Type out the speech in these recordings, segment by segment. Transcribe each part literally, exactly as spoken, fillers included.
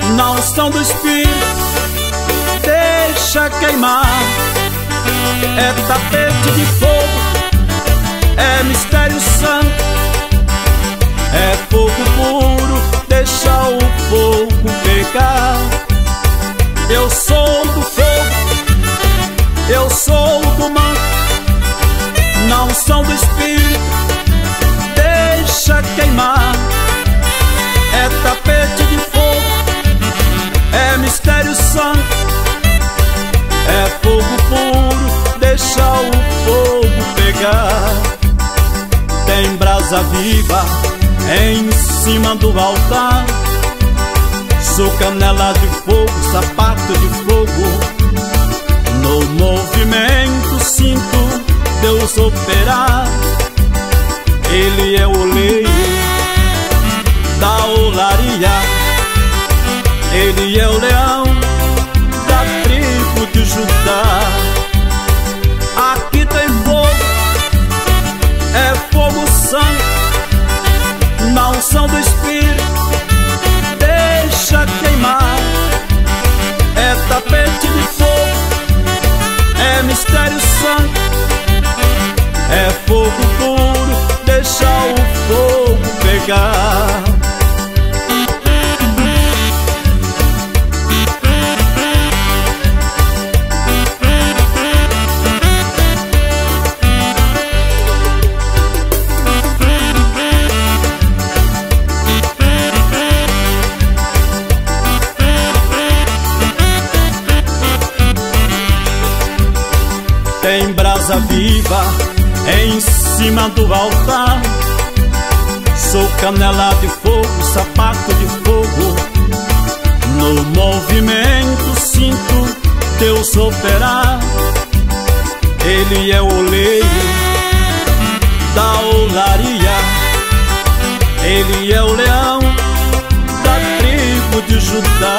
na unção do Espírito, deixa queimar. É tapete de fogo, é mistério santo, é fogo puro, deixa o fogo pegar. Eu sou do fogo, eu sou do manto, na unção do Espírito, deixa queimar. É tapete de fogo, é mistério santo, é fogo puro, deixa o fogo pegar. Tem brasa viva em cima do altar, sou canela de fogo, sapato de fogo. No movimento sinto Deus operar. Ele é o oleiro da olaria, ele é o leão da tribo de Judá. Aqui tem fogo, é fogo santo, na unção do Espírito, deixa queimar. É tapete de fogo, é mistério santo, é fogo puro, deixa o fogo pegar. Tem brasa viva em cima do altar, sou canela de fogo, sapato de fogo. No movimento sinto Deus operar. Ele é o oleiro da olaria, ele é o leão da tribo de Judá.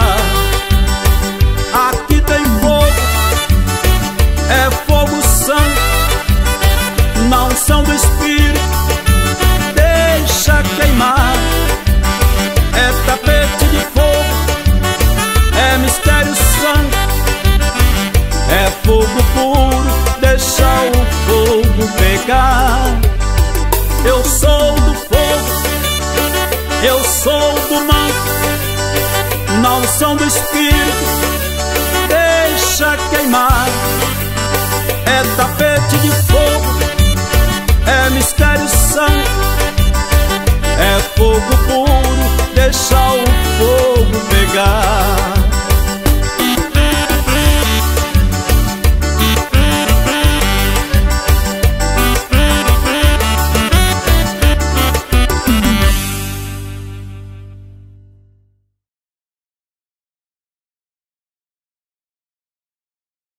Aqui tem fogo, é fogo santo, na unção do Espírito, deixa queimar. É tapete de fogo, é mistério santo, é fogo puro, deixa o fogo pegar. Eu sou do fogo, eu sou do manto, na unção do Espírito, deixa queimar. É tapete de fogo, é mistério santo, é fogo